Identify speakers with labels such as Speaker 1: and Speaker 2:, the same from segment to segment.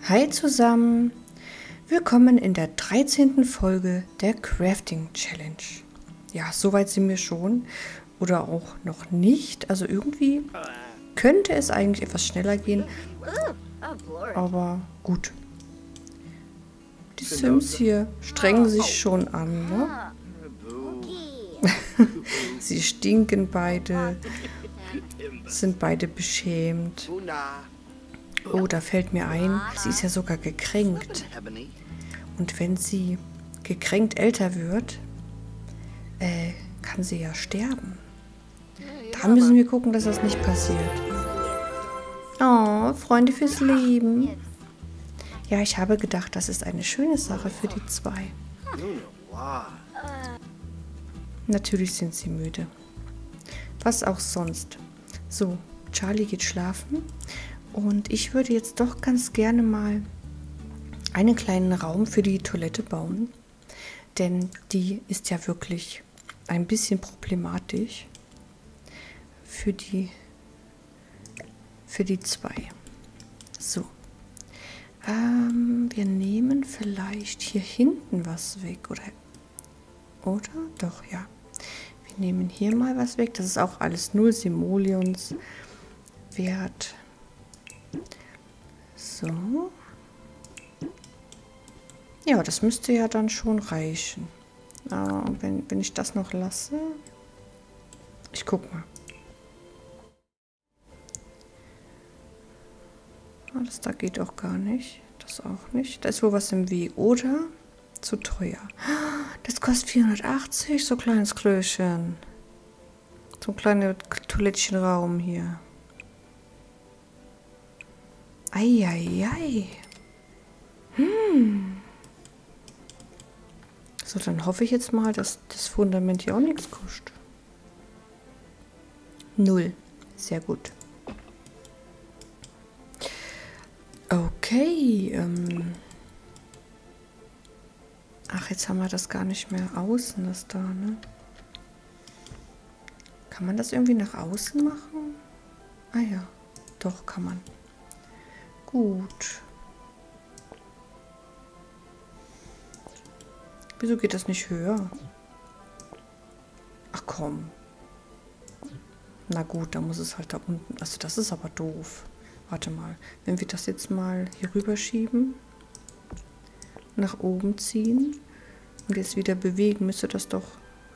Speaker 1: Hi zusammen, willkommen in der 13. Folge der Crafting Challenge. Ja, soweit sind wir schon oder auch noch nicht. Also irgendwie könnte es eigentlich etwas schneller gehen, aber gut. Die Sims hier strengen sich schon an, ne? Sie stinken beide, sind beide beschämt. Oh, da fällt mir ein, sie ist ja sogar gekränkt. Und wenn sie gekränkt älter wird, kann sie ja sterben. Da müssen wir gucken, dass das nicht passiert. Oh, Freunde fürs Leben. Ja, ich habe gedacht, das ist eine schöne Sache für die zwei. Natürlich sind sie müde. Was auch sonst. So, Charlie geht schlafen. Und ich würde jetzt doch ganz gerne mal einen kleinen Raum für die Toilette bauen. Denn die ist ja wirklich ein bisschen problematisch für die zwei. So. Wir nehmen vielleicht hier hinten was weg. Oder? Doch, ja. Wir nehmen hier mal was weg. Das ist auch alles 0 Simoleons wert. So. Ja, das müsste ja dann schon reichen. Wenn ich das noch lasse. Ich guck mal. Das da geht auch gar nicht. Das auch nicht. Da ist wohl was im Weg. Oder zu teuer. Das kostet 480, so ein kleines Klößchen. So ein kleiner Toilettchenraum hier. Eieiei. So, dann hoffe ich jetzt mal, dass das Fundament hier auch nichts kostet. 0. Sehr gut. Okay. Ach, jetzt haben wir das gar nicht mehr außen, das da, ne? Kann man das irgendwie nach außen machen? Ah ja, doch, kann man. Gut. Wieso geht das nicht höher? Ach komm. Na gut, da muss es halt da unten. Also das ist aber doof. Warte mal. Wenn wir das jetzt mal hier rüber schieben, nach oben ziehen und jetzt wieder bewegen, müsste das doch...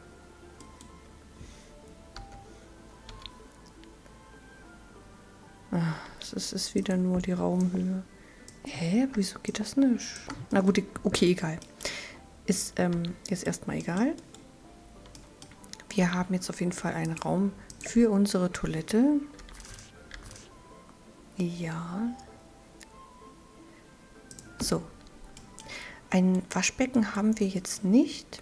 Speaker 1: Es ist wieder nur die Raumhöhe. Hä? Wieso geht das nicht? Na gut, okay, egal. Ist jetzt erstmal egal. Wir haben jetzt auf jeden Fall einen Raum für unsere Toilette. Ja. So. Ein Waschbecken haben wir jetzt nicht.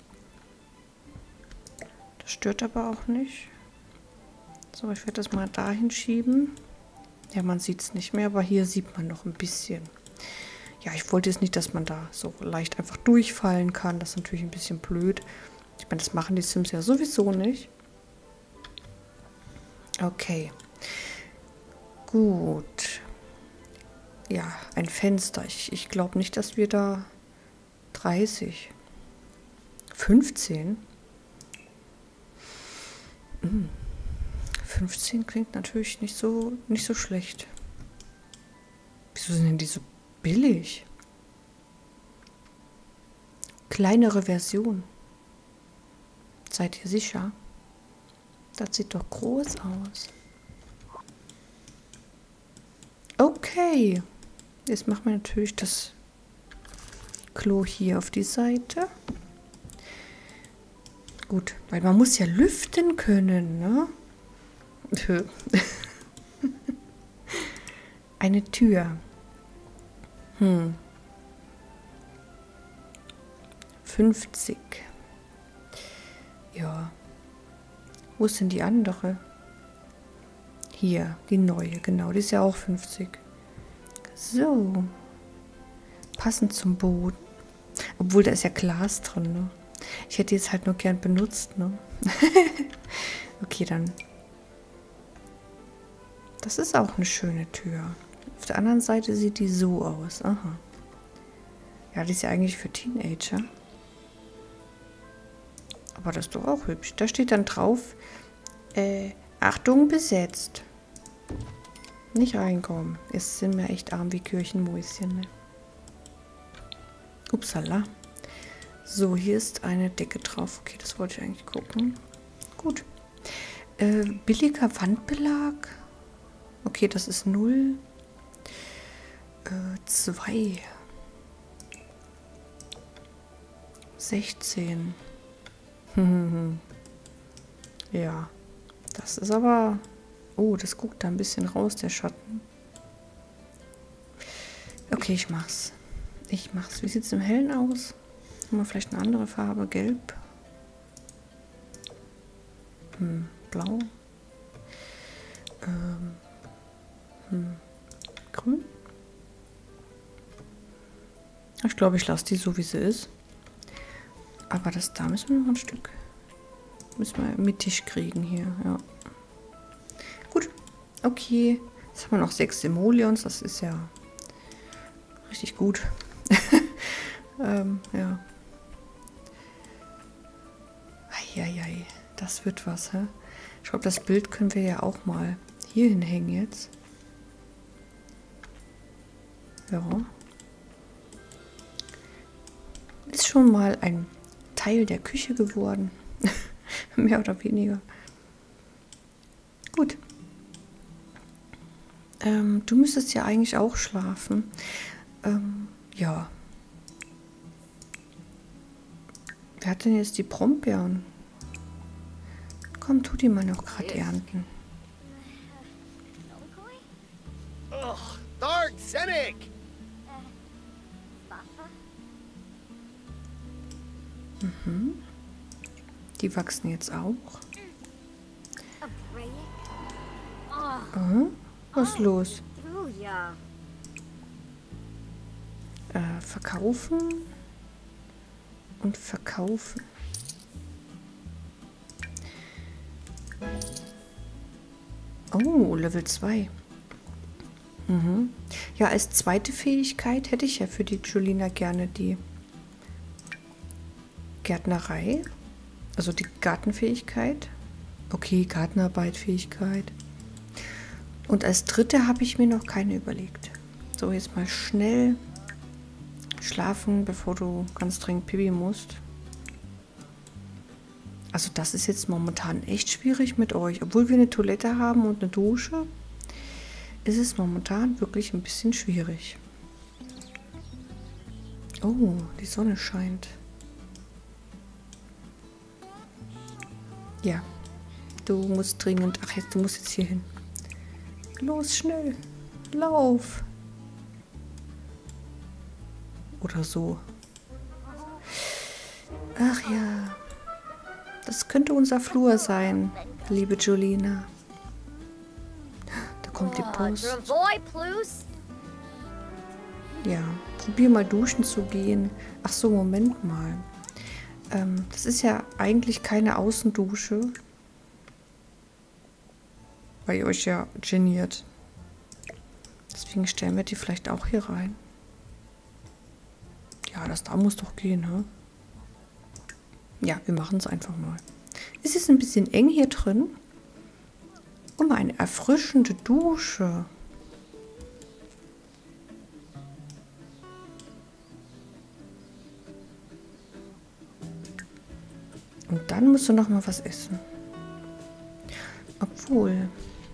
Speaker 1: Das stört aber auch nicht. So, ich werde das mal dahin schieben. Ja, man sieht es nicht mehr, aber hier sieht man noch ein bisschen. Ja, ich wollte jetzt nicht, dass man da so leicht einfach durchfallen kann. Das ist natürlich ein bisschen blöd. Ich meine, das machen die Sims ja sowieso nicht. Okay. Gut. Ja, ein Fenster. Ich glaube nicht, dass wir da 30. 15? 15 klingt natürlich nicht so schlecht. Wieso sind denn die so billig? Kleinere Version. Seid ihr sicher? Das sieht doch groß aus. Okay. Jetzt machen wir natürlich das Klo hier auf die Seite. Gut, weil man muss ja lüften können, ne? Eine Tür. 50. Ja. Wo ist denn die andere? Hier, die neue, genau. Die ist ja auch 50. So. Passend zum Boden. Obwohl, da ist ja Glas drin, ne? Ich hätte jetzt halt nur gern benutzt, ne? Okay, dann. Das ist auch eine schöne Tür. Auf der anderen Seite sieht die so aus. Aha. Ja, die ist ja eigentlich für Teenager. Aber das ist doch auch hübsch. Da steht dann drauf, Achtung, besetzt. Nicht reinkommen. Jetzt sind wir echt arm wie Kirchenmäuschen. Ne? Upsala. So, hier ist eine Decke drauf. Okay, das wollte ich eigentlich gucken. Gut. Billiger Wandbelag. Okay, das ist 0. 2. 16. Ja, das ist aber... Oh, das guckt da ein bisschen raus, der Schatten. Okay, ich mach's. Ich mach's. Wie sieht's im Hellen aus? Haben wir vielleicht eine andere Farbe? Gelb? Blau? Grün? Ich glaube, ich lasse die so, wie sie ist. Aber da müssen wir noch ein Stück... Müssen wir mittig kriegen hier, ja. Gut, okay. Jetzt haben wir noch 6 Simoleons, das ist ja richtig gut. Ja. Eieiei, das wird was, hä? Ich glaube, das Bild können wir ja auch mal hier hinhängen jetzt. Ja. Ist schon mal ein Teil der Küche geworden. Mehr oder weniger. Gut. Du müsstest ja eigentlich auch schlafen. Ja. Wer hat denn jetzt die Brombeeren? Komm, tu die mal noch gerade ernten.
Speaker 2: Ugh, dark Senic!
Speaker 1: Die wachsen jetzt auch. Was ist los? Verkaufen und verkaufen. Oh, Level 2. Ja, als zweite Fähigkeit hätte ich ja für die Julina gerne die Gärtnerei. Also die Gartenfähigkeit. Okay, Gartenarbeitfähigkeit. Und als dritte habe ich mir noch keine überlegt. So, jetzt mal schnell schlafen, bevor du ganz dringend Pipi musst. Also das ist jetzt momentan echt schwierig mit euch. Obwohl wir eine Toilette haben und eine Dusche, ist es momentan wirklich ein bisschen schwierig. Oh, die Sonne scheint. Ja, du musst dringend... Ach, du musst jetzt hier hin. Los, schnell. Lauf. Oder so. Ach ja. Das könnte unser Flur sein, liebe Julina. Da kommt die Post. Ja, probier mal duschen zu gehen. Ach so, Moment mal. Das ist ja eigentlich keine Außendusche. Weil ihr euch ja geniert. Deswegen stellen wir die vielleicht auch hier rein. Ja, das da muss doch gehen, ne? Ja, wir machen es einfach mal. Es ist ein bisschen eng hier drin. Und mal eine erfrischende Dusche. Und dann musst du noch mal was essen. Obwohl...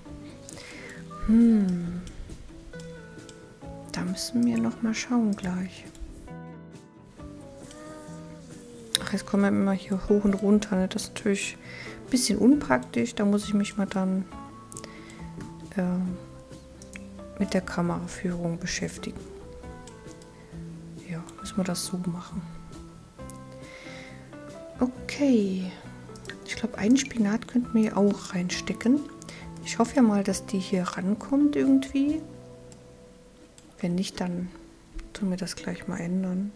Speaker 1: Da müssen wir noch mal schauen gleich. Ach, jetzt kommen wir immer hier hoch und runter. Ne? Das ist natürlich ein bisschen unpraktisch. Da muss ich mich mal dann mit der Kameraführung beschäftigen. Ja, müssen wir das so machen. Okay. Ich glaube, einen Spinat könnten wir auch reinstecken. Ich hoffe ja mal, dass die hier rankommt irgendwie. Wenn nicht, dann tun wir das gleich mal ändern.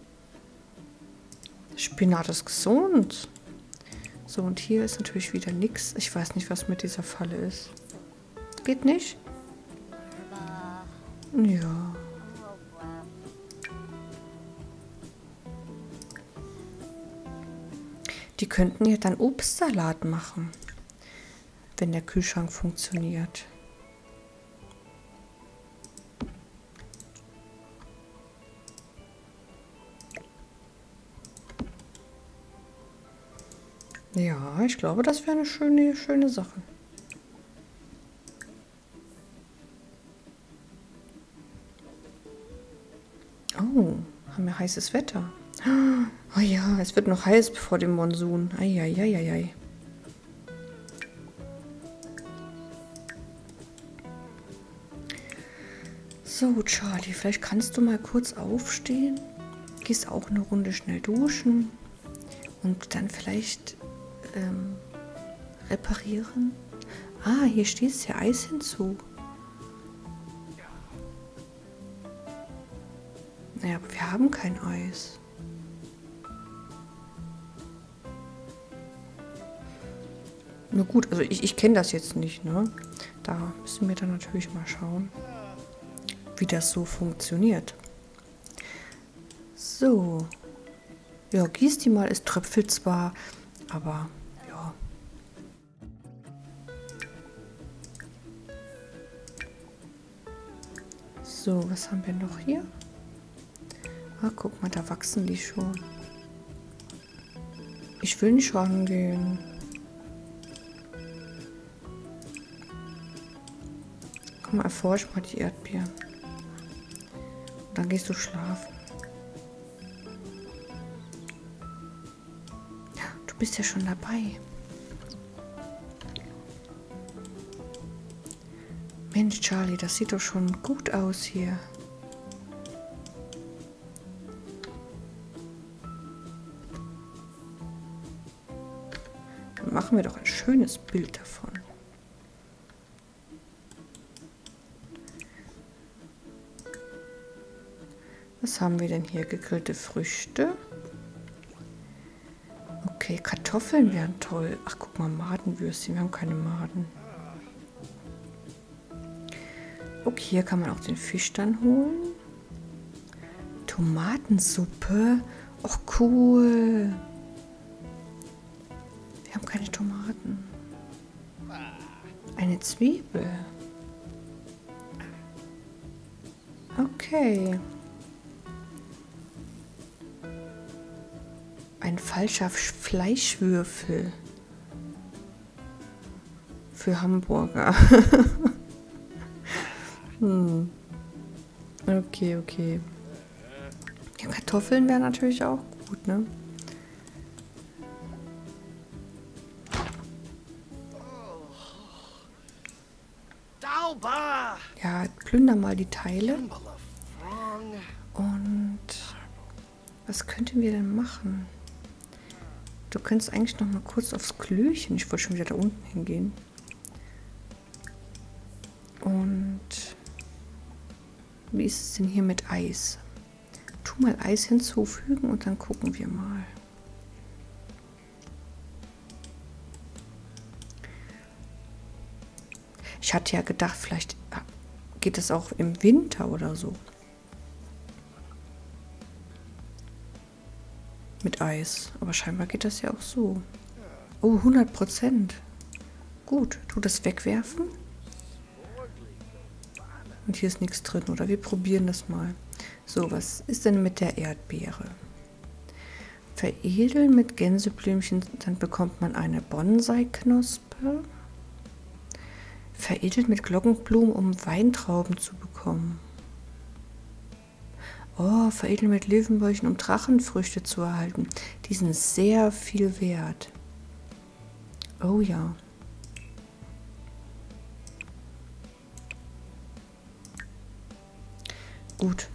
Speaker 1: Spinat ist gesund. So, und hier ist natürlich wieder nichts. Ich weiß nicht, was mit dieser Falle ist. Geht nicht? Ja. Die könnten ja dann Obstsalat machen, wenn der Kühlschrank funktioniert. Ja, ich glaube, das wäre eine schöne Sache. Oh, haben wir heißes Wetter. Oh ja, es wird noch heiß vor dem Monsun. Eieieiei. So, Charlie, vielleicht kannst du mal kurz aufstehen. Gehst auch eine Runde schnell duschen. Und dann vielleicht reparieren. Ah, hier steht es ja Eis hinzu. Naja, aber wir haben kein Eis. Na gut, also ich kenne das jetzt nicht, ne? Da müssen wir dann natürlich mal schauen, wie das so funktioniert. So. Ja, gieß die mal, es tröpfelt zwar, aber ja. So, was haben wir noch hier? Ah, guck mal, da wachsen die schon. Ich will nicht rangehen. Komm mal, erforsch mal die Erdbeeren. Und dann gehst du schlafen. Du bist ja schon dabei. Mensch, Charlie, das sieht doch schon gut aus hier. Dann machen wir doch ein schönes Bild davon. Was haben wir denn hier? Gegrillte Früchte. Okay, Kartoffeln wären toll. Ach, guck mal, Madenwürstchen. Wir haben keine Maden. Okay, hier kann man auch den Fisch dann holen. Tomatensuppe. Och, cool. Wir haben keine Tomaten. Eine Zwiebel. Okay. Ein falscher Fleischwürfel. Für Hamburger. Okay. Ja, Kartoffeln wären natürlich auch gut, ne? Ja, plünder mal die Teile. Und was könnten wir denn machen? Du könntest eigentlich noch mal kurz aufs Klöchen. Ich wollte schon wieder da unten hingehen. Und wie ist es denn hier mit Eis? Tu mal Eis hinzufügen und dann gucken wir mal. Ich hatte ja gedacht, vielleicht geht es auch im Winter oder so. Mit Eis. Aber scheinbar geht das ja auch so. Oh, 100%. Gut, tu das wegwerfen. Und hier ist nichts drin, oder? Wir probieren das mal. So, was ist denn mit der Erdbeere? Veredeln mit Gänseblümchen, dann bekommt man eine Bonsai-Knospe. Veredelt mit Glockenblumen, um Weintrauben zu bekommen. Oh, veredeln mit Löwenbäuchen, um Drachenfrüchte zu erhalten. Die sind sehr viel wert. Oh ja. Gut.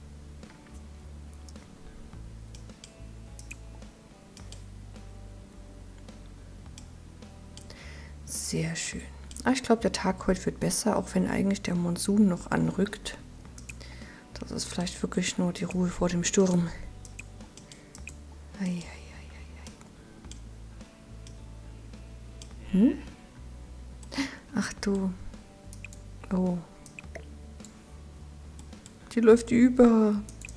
Speaker 1: Sehr schön. Ich glaube, der Tag heute wird besser, auch wenn eigentlich der Monsun noch anrückt. Das ist vielleicht wirklich nur die Ruhe vor dem Sturm. Hm? Ach du. Oh. Die läuft über.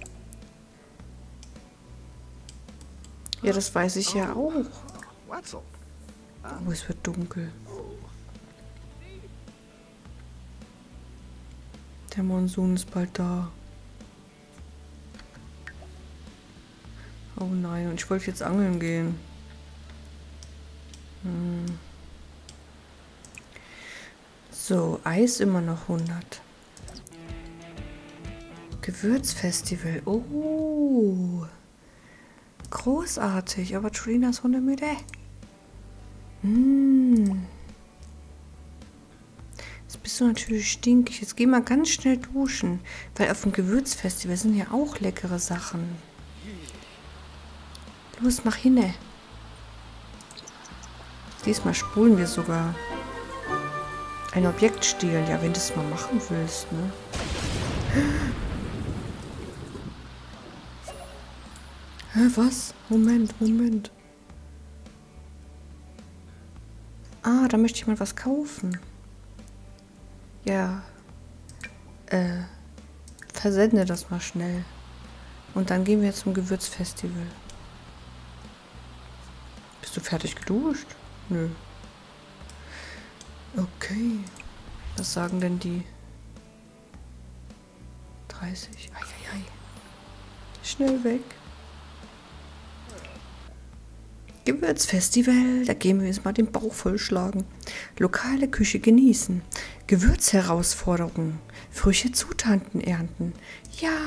Speaker 1: Ja, das weiß ich ja auch.
Speaker 2: Wetzel.
Speaker 1: Oh, es wird dunkel. Der Monsun ist bald da. Oh nein, und ich wollte jetzt angeln gehen. So, Eis immer noch 100. Gewürzfestival. Oh. Großartig. Aber Trina ist hundemüde. Jetzt bist du natürlich stinkig. Jetzt geh mal ganz schnell duschen. Weil auf dem Gewürzfestival sind ja auch leckere Sachen. Los, mach hinne. Diesmal spulen wir sogar. Ein Objekt stehlen. Ja, wenn du es mal machen willst, ne? Hä, was? Moment. Ah, da möchte ich mal was kaufen. Ja. Versende das mal schnell. Und dann gehen wir zum Gewürzfestival. Bist du fertig geduscht? Nö. Okay. Was sagen denn die? 30. Eieiei. Schnell weg. Gewürzfestival, da gehen wir jetzt mal den Bauch vollschlagen. Lokale Küche genießen. Gewürzherausforderungen. Frische Zutaten ernten. Ja.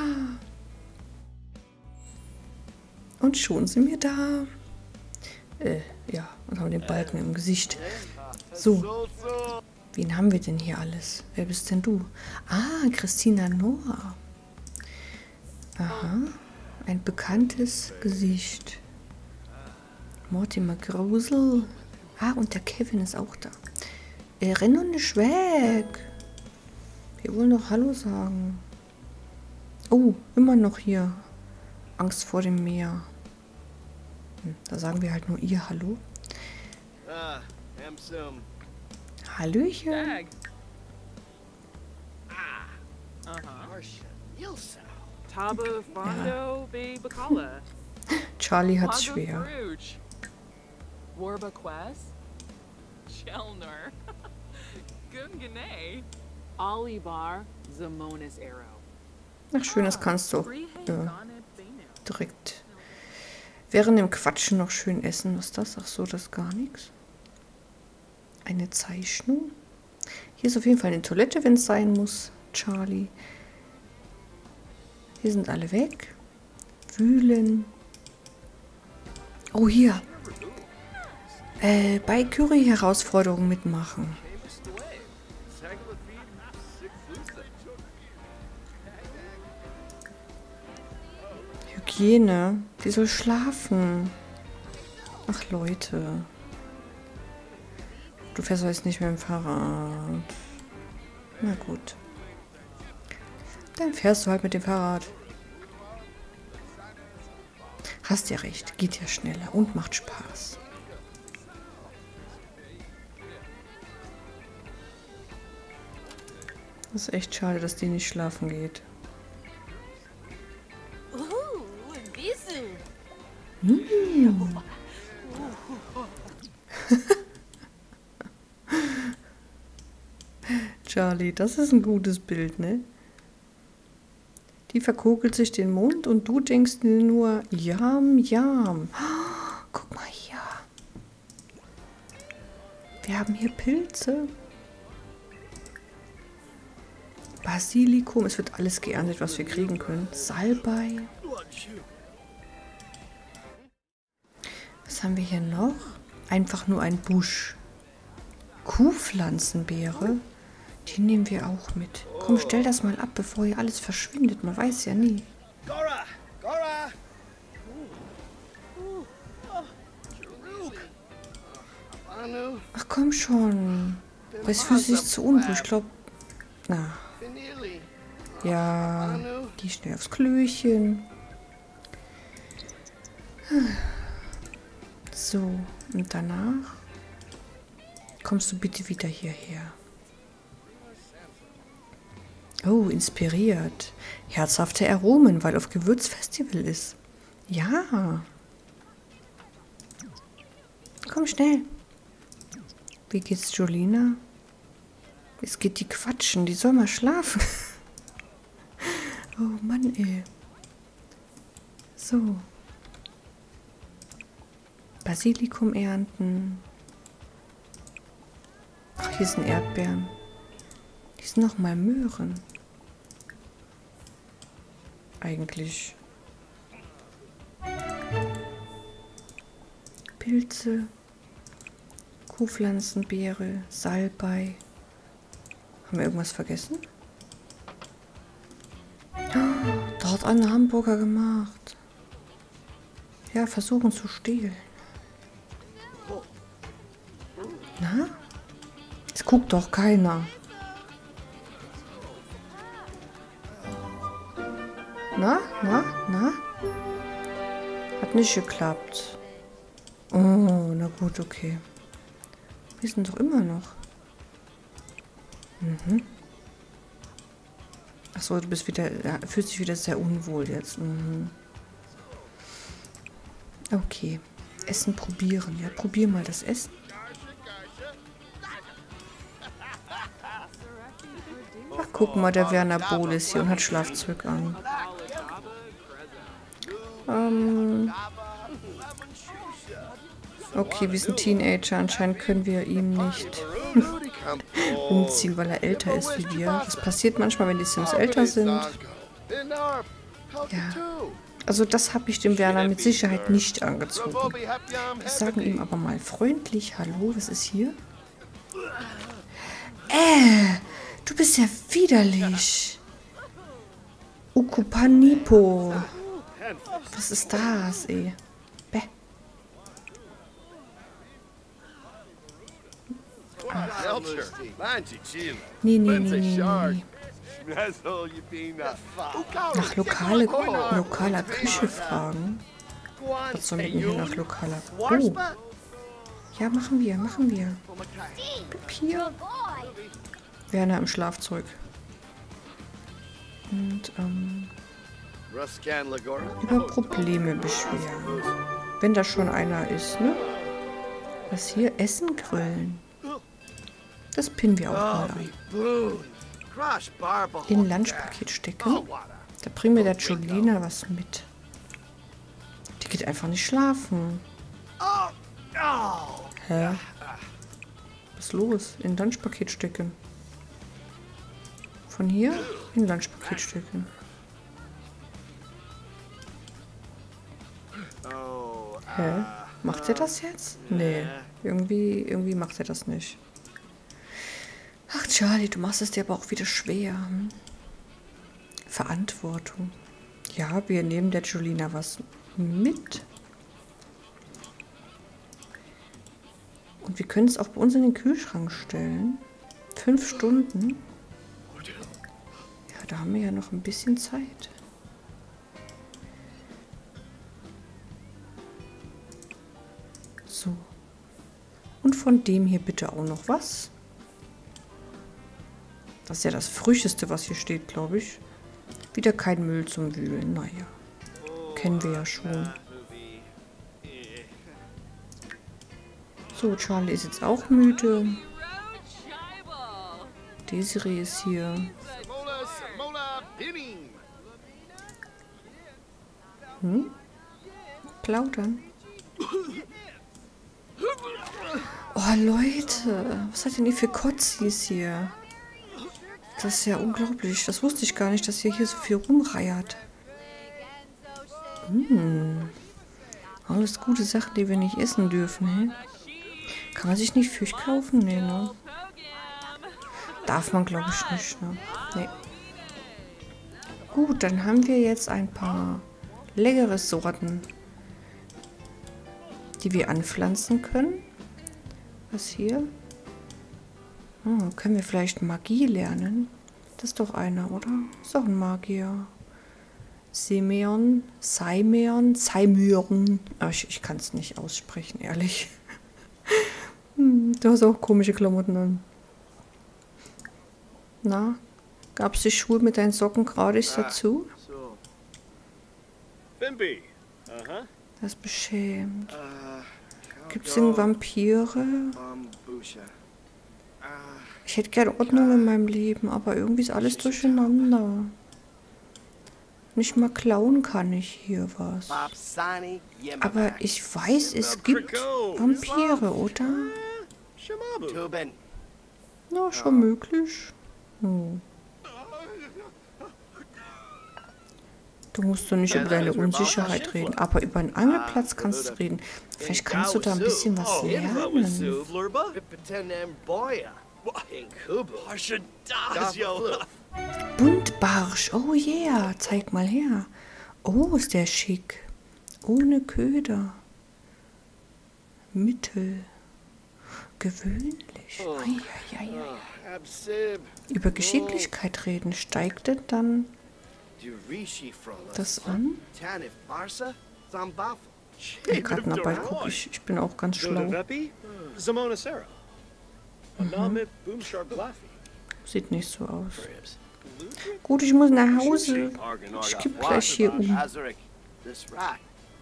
Speaker 1: Und schon sind wir da. Ja, und haben den Balken im Gesicht. So. Wen haben wir denn hier alles? Wer bist denn du? Ah, Christina Noah. Aha. Ein bekanntes Gesicht. Mortimer Grusel. Ah, und der Kevin ist auch da. Renn und nicht weg. Wir wollen doch Hallo sagen. Oh, immer noch hier. Angst vor dem Meer. Da sagen wir halt nur ihr Hallo. Hallöchen. Ja. Charlie hat's schwer. Ach schön, das kannst du auch direkt während dem Quatschen noch schön essen. Was ist das? Ach so, das ist gar nichts. Eine Zeichnung. Hier ist auf jeden Fall eine Toilette, wenn es sein muss, Charlie. Hier sind alle weg. Wühlen. Oh, hier. Bei Curry-Herausforderungen mitmachen. Hygiene. Die soll schlafen. Ach, Leute. Du fährst jetzt nicht mehr im Fahrrad. Na gut. Dann fährst du halt mit dem Fahrrad. Hast ja recht. Geht ja schneller und macht Spaß. Das ist echt schade, dass die nicht schlafen geht. Charlie, das ist ein gutes Bild, ne? Die verkokelt sich den Mund und du denkst dir nur, Yam, Yam. Oh, guck mal hier. Wir haben hier Pilze. Basilikum, es wird alles geerntet, was wir kriegen können. Salbei. Was haben wir hier noch? Einfach nur ein Busch. Kuhpflanzenbeere. Die nehmen wir auch mit. Komm, stell das mal ab, bevor hier alles verschwindet. Man weiß ja nie.
Speaker 2: Gora! Gora!
Speaker 1: Ach komm schon. Aber es fühlt sich zu unwohl. Ich glaube... Na. Ja, die schnell aufs Klöchen. So, und danach kommst du bitte wieder hierher. Oh, inspiriert. Herzhafte Aromen, weil auf Gewürzfestival ist. Ja. Komm schnell. Wie geht's Julina? Es geht die quatschen, die soll mal schlafen. Oh Mann, ey. So. Basilikum ernten. Ach, hier sind Erdbeeren. Hier sind noch mal Möhren. Eigentlich. Pilze. Kuhpflanzenbeere. Salbei. Haben wir irgendwas vergessen? Da hat einer Hamburger gemacht. Ja, versuchen zu stehlen. Na? Es guckt doch keiner. Na? Hat nicht geklappt. Oh, na gut, okay. Wir sind doch immer noch. Mhm. Achso, du bist wieder, fühlst dich wieder sehr unwohl jetzt. Mhm. Okay. Essen probieren. Ja, probier mal das Essen. Ach, guck mal, der Werner Bohl ist hier und hat Schlafzeug an. Okay, wir sind Teenager. Anscheinend können wir ihm nicht umziehen, weil er älter ist wie wir. Das passiert manchmal, wenn die Sims älter sind. Ja. Also das habe ich dem Werner mit Sicherheit nicht angezogen. Wir sagen ihm aber mal freundlich, hallo, was ist hier? Du bist ja widerlich. Ukupanipo. Was ist das, ey? Bäh. Nee. Nach lokaler Küche fragen. Was soll mit mir hier nach lokaler... Oh. Ja, machen wir. Hier. Werner im Schlafzeug. Und, über Probleme beschweren. Wenn da schon einer ist, ne? Was hier? Essen grillen. Das pinnen wir auch mal ein. In ein Lunchpaket stecken. Da bringen wir der Julina was mit. Die geht einfach nicht schlafen. Hä? Was ist los? In ein Lunchpaket stecken. Von hier in ein Lunchpaket stecken. Hä? Macht er das jetzt? Nee. Irgendwie macht er das nicht. Ach, Charlie, du machst es dir aber auch wieder schwer. Hm? Verantwortung. Ja, wir nehmen der Julina was mit. Und wir können es auch bei uns in den Kühlschrank stellen. 5 Stunden. Ja, da haben wir ja noch ein bisschen Zeit. So. Und von dem hier bitte auch noch was. Das ist ja das Früchteste, was hier steht, glaube ich. Wieder kein Müll zum Wühlen. Naja. Kennen wir ja schon. So, Charlie ist jetzt auch müde. Desiree ist hier. Plaudern. Oh, Leute. Was hat denn ihr für Kotzis hier? Das ist ja unglaublich. Das wusste ich gar nicht, dass ihr hier so viel rumreiert. Alles gute Sachen, die wir nicht essen dürfen, hä? Kann man sich nicht Fisch kaufen? Nee, ne? Darf man, glaube ich, nicht, ne? Nee. Gut, dann haben wir jetzt ein paar leckere Sorten, die wir anpflanzen können. Was hier? Können wir vielleicht Magie lernen? Das ist doch einer, oder? Ist doch ein Magier. Simeon. Aber ich kann es nicht aussprechen, ehrlich. Du hast auch komische Klamotten an. Na, Gab es die Schuhe mit deinen Socken gratis dazu?
Speaker 2: So.
Speaker 3: Fimpy. Uh-huh.
Speaker 1: Das ist beschämt. Gibt es
Speaker 2: Cowgirl,
Speaker 1: denn Vampire?
Speaker 2: Bambusha.
Speaker 1: Ich hätte gerne Ordnung in meinem Leben, aber irgendwie ist alles durcheinander. Nicht mal klauen kann ich hier was.
Speaker 2: Bapsani,
Speaker 1: Aber ich weiß, es gibt Vampire, oder?
Speaker 3: Shamabu.
Speaker 2: Tubin.
Speaker 1: Na, schon möglich. Hm. Du musst doch nicht über deine Unsicherheit reden, aber über einen Angelplatz kannst du reden. Vielleicht kannst du da ein bisschen was lernen.
Speaker 2: Pipatenem boya. In Kubu.
Speaker 1: Buntbarsch, oh yeah, zeig mal her. Oh, ist der schick. Ohne Köder. Mittel. Gewöhnlich. Eieieiei.
Speaker 2: Absib.
Speaker 1: Über Geschicklichkeit reden, steigt denn dann das an?
Speaker 2: Tanif Barsa. Zambafel.
Speaker 1: Gerade mal bald gucke ich bin auch ganz schlau.
Speaker 3: Dodavepi. Zamona Sarah. Anamit Boomsharp Glaffy.
Speaker 1: Sieht nicht so aus. Gut, ich muss nach Hause. Ich kipp gleich hier um.
Speaker 2: Azurik. This right.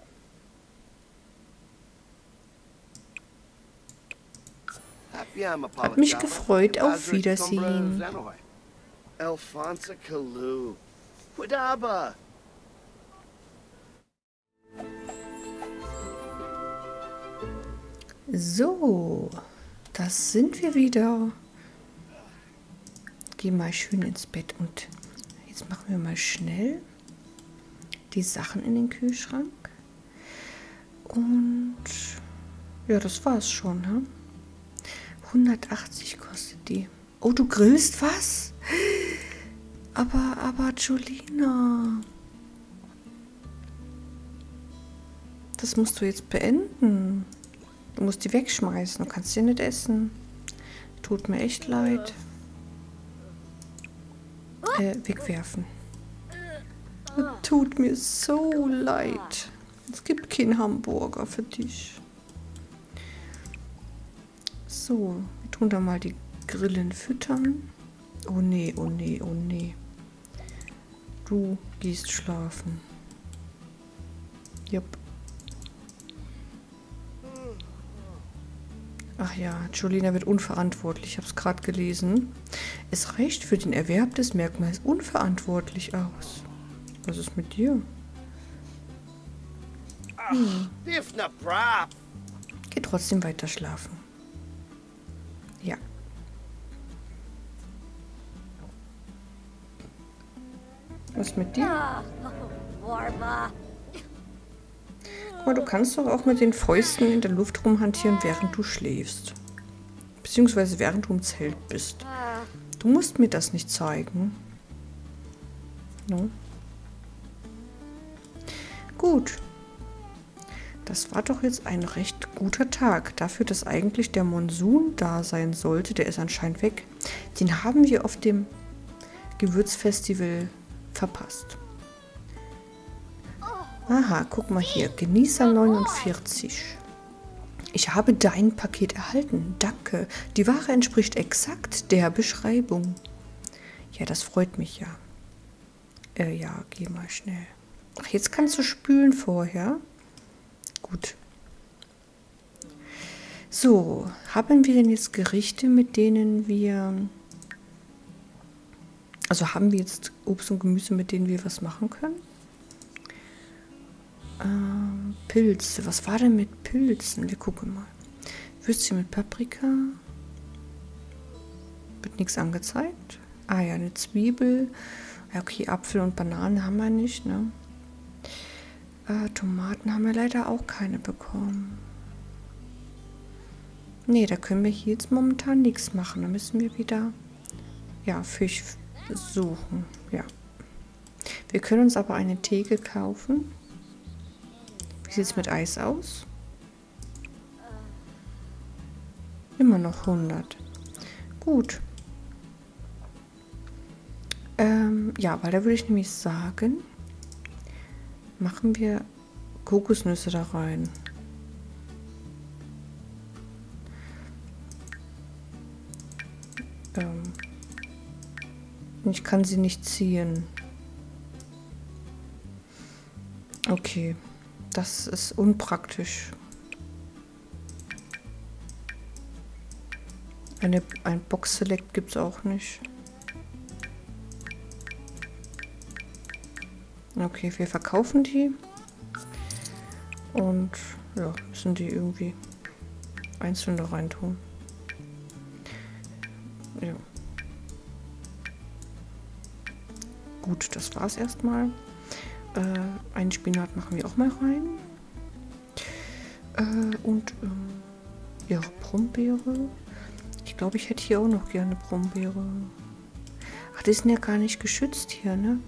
Speaker 1: Hat mich gefreut. Auf Wiedersehen.
Speaker 2: Alfonso Kalu. Wadaba.
Speaker 1: So, das sind wir wieder. Geh mal schön ins Bett und jetzt machen wir mal schnell die Sachen in den Kühlschrank. Und ja, das war's schon. Ne? 180 kostet die. Oh, du grillst was? Aber Julina, das musst du jetzt beenden. Du musst die wegschmeißen. Du kannst sie nicht essen. Tut mir echt leid. Wegwerfen. Tut mir so leid. Es gibt keinen Hamburger für dich. So, wir tun da mal die Grillen füttern. Oh nee, oh nee, oh nee. Du gehst schlafen. Jupp. Ach ja, Julina wird unverantwortlich. Ich habe es gerade gelesen. Es reicht für den Erwerb des Merkmals unverantwortlich aus. Was ist mit dir? Geh trotzdem weiter schlafen. Ja. Was mit dir? Guck mal, du kannst doch auch mit den Fäusten in der Luft rumhantieren, während du schläfst. Beziehungsweise während du im Zelt bist. Du musst mir das nicht zeigen. No? Gut. Das war doch jetzt ein recht guter Tag. Dafür, dass eigentlich der Monsun da sein sollte, der ist anscheinend weg. Den haben wir auf dem Gewürzfestival verpasst. Aha, guck mal hier. Genießer 49. Ich habe dein Paket erhalten. Danke. Die Ware entspricht exakt der Beschreibung. Ja, das freut mich ja. Ja, geh mal schnell. Ach, jetzt kannst du spülen vorher. Gut. So, haben wir denn jetzt Gerichte, mit denen wir... Also haben wir jetzt Obst und Gemüse, mit denen wir was machen können? Pilze. Was war denn mit Pilzen? Wir gucken mal. Würstchen mit Paprika. Wird nichts angezeigt. Ah ja, eine Zwiebel. Ja, okay, Apfel und Bananen haben wir nicht, ne? Tomaten haben wir leider auch keine bekommen. Ne, da können wir hier jetzt momentan nichts machen. Da müssen wir wieder, ja, Fisch suchen. Ja. Wir können uns aber eine Theke kaufen. Wie sieht es mit Eis aus? Immer noch 100. Gut. Ja, weil da würde ich nämlich sagen, machen wir Kokosnüsse da rein. Ich kann sie nicht ziehen. Okay. Das ist unpraktisch. Ein Box-Select gibt es auch nicht. Okay, wir verkaufen die. Und ja, müssen die irgendwie einzeln da reintun. Ja. Gut, das war's erstmal. Einen Spinat machen wir auch mal rein. Ja, Brombeere. Ich glaube, ich hätte hier auch noch gerne Brombeere. Ach, die sind ja gar nicht geschützt hier, ne?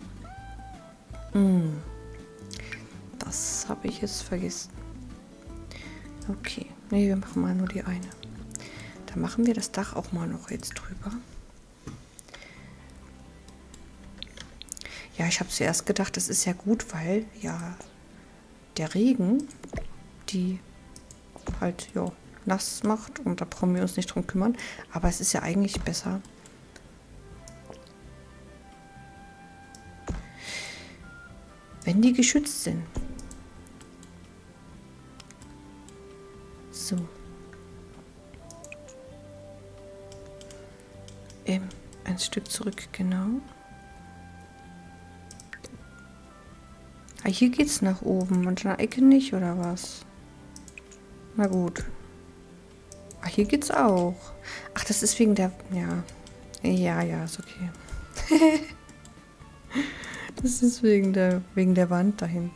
Speaker 1: Das habe ich jetzt vergessen. Okay. Ne, wir machen mal nur die eine. Dann machen wir das Dach auch mal noch jetzt drüber. Ja, ich habe zuerst gedacht, das ist ja gut, weil ja der Regen die halt ja nass macht und da brauchen wir uns nicht drum kümmern. Aber es ist ja eigentlich besser, wenn die geschützt sind. So. Ein Stück zurück, genau. Ah, hier geht's nach oben und in der Ecke nicht, oder was? Na gut. Ah, hier geht's auch. Ach, das ist wegen der... Ja. Ja, ist okay. Das ist wegen der Wand da hinten.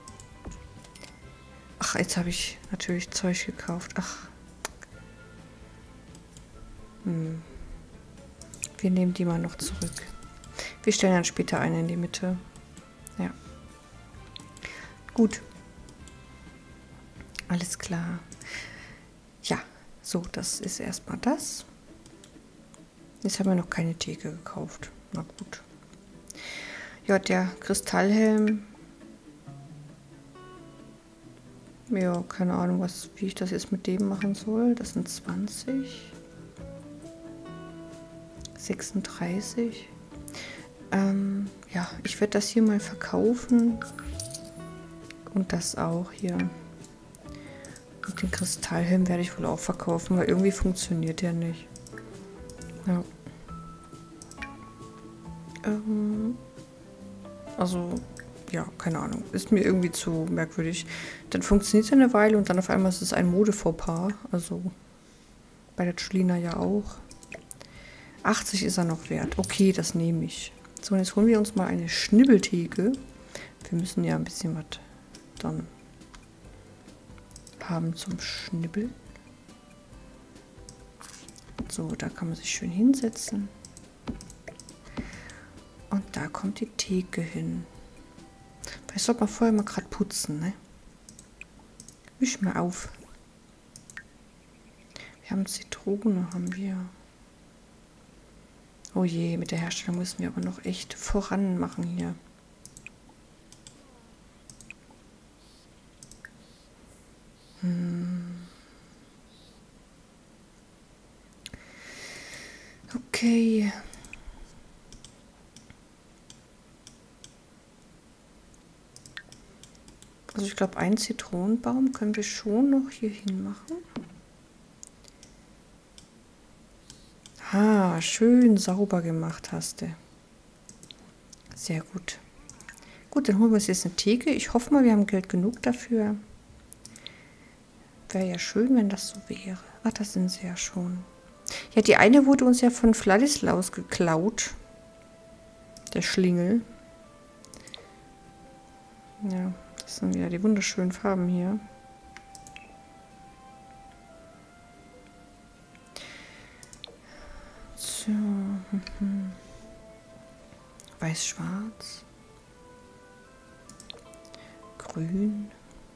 Speaker 1: Ach, jetzt habe ich natürlich Zeug gekauft. Ach. Wir nehmen die mal noch zurück. Wir stellen dann später eine in die Mitte. Ja. Gut. Alles klar. Ja, so, das ist erstmal das. Jetzt haben wir noch keine Theke gekauft. Na gut. Ja, der Kristallhelm. Ja, keine Ahnung, wie ich das jetzt mit dem machen soll. Das sind 20. 36. Ja, ich werde das hier mal verkaufen. Und das auch hier. Und den Kristallhelm werde ich wohl auch verkaufen, weil irgendwie funktioniert der nicht. Ja. Also, ja, keine Ahnung. Ist mir irgendwie zu merkwürdig. Dann funktioniert es eine Weile und dann auf einmal ist es ein Mode-Fauxpas. Also, bei der Julina ja auch. 80 ist er noch wert. Okay, das nehme ich. So, und jetzt holen wir uns mal eine Schnibbeltheke. Wir müssen ja ein bisschen was dann haben zum Schnibbeln. So, da kann man sich schön hinsetzen. Und da kommt die Theke hin. Ich sollte mal vorher mal gerade putzen, ne? Wisch mal auf. Wir haben Zitrone, haben wir. Oh je, mit der Herstellung müssen wir aber noch echt voran machen hier. Okay. Also ich glaube, einen Zitronenbaum können wir schon noch hier hin machen. Ah, schön sauber gemacht hast du. Sehr gut. Gut, dann holen wir uns jetzt eine Theke. Ich hoffe mal, wir haben Geld genug dafür. Wäre ja schön, wenn das so wäre. Ach, das sind sie ja schon. Ja, die eine wurde uns ja von Vladislaus geklaut. Der Schlingel. Ja, das sind wieder die wunderschönen Farben hier. So. Weiß-Schwarz. Grün.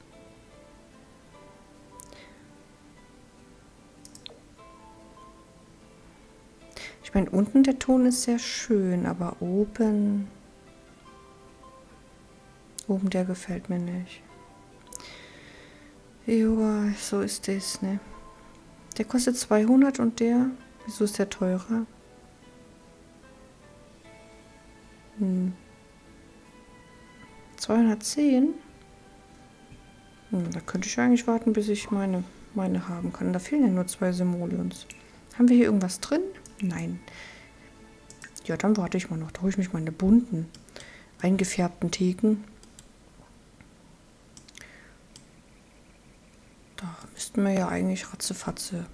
Speaker 1: Ich meine, unten der Ton ist sehr schön, aber oben der gefällt mir nicht. Ja, so ist das, ne? Der kostet 200 und der, wieso ist der teurer? 210? Da könnte ich eigentlich warten, bis ich meine haben kann. Da fehlen ja nur 2 Simoleons. Haben wir hier irgendwas drin? Nein. Ja, dann warte ich mal noch. Da hole ich mich meine bunten, eingefärbten Theken. Da müssten wir ja eigentlich ratzefatze.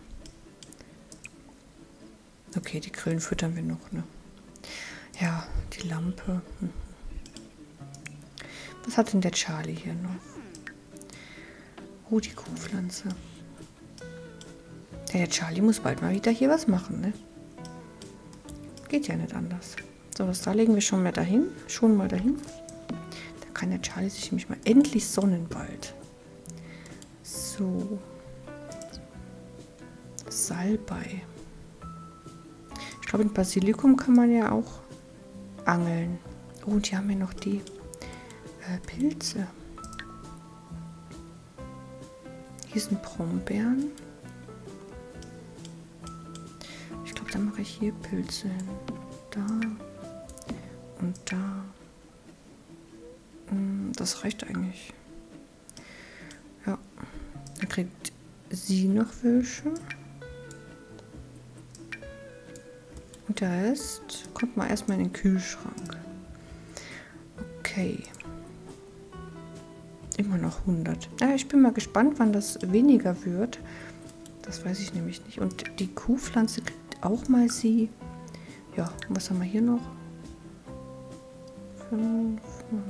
Speaker 1: Okay, die Grillen füttern wir noch, ne? Ja, die Lampe. Was hat denn der Charlie hier noch? Oh, die Kuhpflanze. Ja, der Charlie muss bald mal wieder hier was machen, ne? Geht ja nicht anders. So, da legen wir schon mal dahin. Da kann der Charlie sich nämlich mal endlich sonnen bald. So. Salbei. Ich glaube, in Basilikum kann man ja auch angeln. Oh, und hier haben wir noch die Pilze. Hier sind Brombeeren. Ich glaube, dann mache ich hier Pilze hin. Da und da. Das reicht eigentlich. Ja. Dann kriegt sie noch welche. Und der Rest kommt mal erstmal in den Kühlschrank. Okay. Immer noch 100. Ja, ich bin mal gespannt, wann das weniger wird. Das weiß ich nämlich nicht. Und die Kuhpflanze kriegt auch mal sie. Ja, was haben wir hier noch? 5.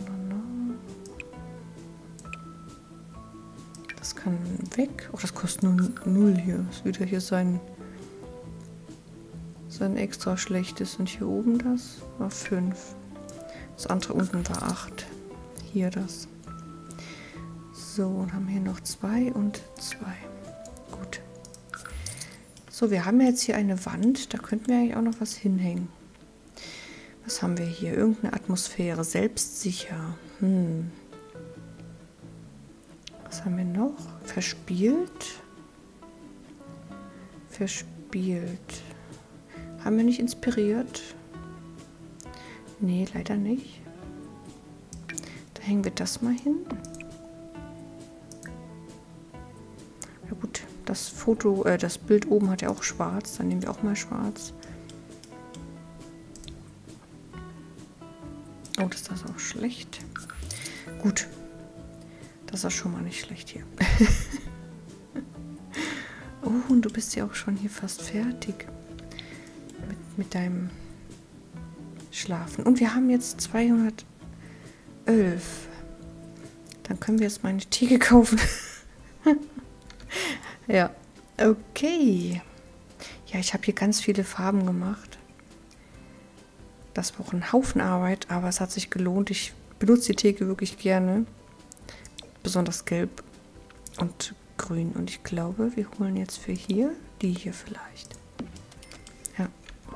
Speaker 1: Das kann weg. Oh, das kostet nur 0 hier. Das ist wieder hier sein extra schlechtes. Und hier oben das war 5. Das andere unten war 8. Hier das. So, und haben hier noch 2 und 2. Gut. So, wir haben jetzt hier eine Wand. Da könnten wir eigentlich auch noch was hinhängen. Was haben wir hier? Irgendeine Atmosphäre. Selbstsicher. Was haben wir noch? Verspielt. Verspielt. Haben wir nicht inspiriert? Nee, leider nicht. Da hängen wir das mal hin. Ja gut, das Foto, das Bild oben hat ja auch schwarz. Dann nehmen wir auch mal schwarz. Oh, das ist auch schlecht. Gut. Das ist schon mal nicht schlecht hier. Oh, und du bist ja auch schon hier fast fertig. Mit deinem Schlafen. Und wir haben jetzt 211. Dann können wir jetzt meine Theke kaufen. Ja, okay. Ja, ich habe hier ganz viele Farben gemacht. Das war auch ein Haufen Arbeit, aber es hat sich gelohnt. Ich benutze die Theke wirklich gerne. Besonders gelb und grün. Und ich glaube, wir holen jetzt für hier die hier vielleicht. Ja.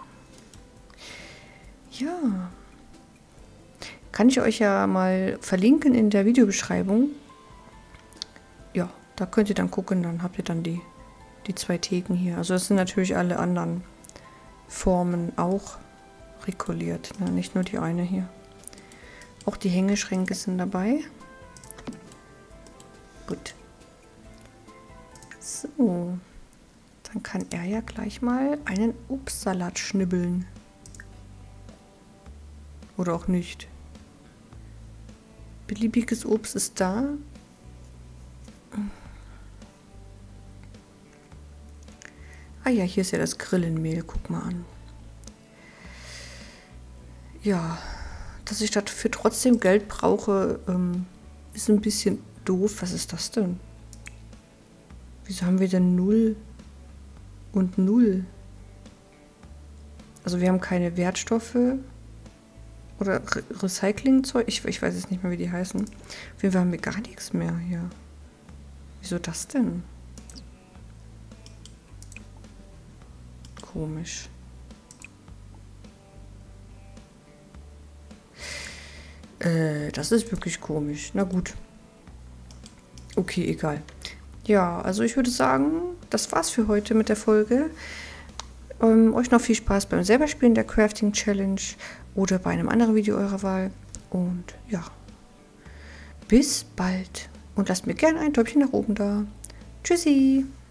Speaker 1: Ja. Kann ich euch ja mal verlinken in der Videobeschreibung. Ja, da könnt ihr dann gucken, dann habt ihr dann die 2 Theken hier. Also das sind natürlich alle anderen Formen auch rekolliert, ne? Nicht nur die eine hier. Auch die Hängeschränke sind dabei. Gut. So. Dann kann er ja gleich mal einen Obstsalat schnibbeln. Oder auch nicht. Beliebiges Obst ist da. Ah ja, hier ist ja das Grillenmehl. Guck mal an. Ja, dass ich dafür trotzdem Geld brauche, ist ein bisschen doof. Was ist das denn? Wieso haben wir denn 0 und 0? Also wir haben keine Wertstoffe oder Recyclingzeug. Ich weiß jetzt nicht mehr, wie die heißen. Auf jeden Fall haben wir gar nichts mehr hier. Wieso das denn? Komisch. Das ist wirklich komisch. Na gut. Okay, egal. Ja, also ich würde sagen, das war's für heute mit der Folge. Euch noch viel Spaß beim selber Spielen der Crafting Challenge. oder bei einem anderen Video eurer Wahl. Und ja, bis bald. Und lasst mir gerne ein Däumchen nach oben da. Tschüssi!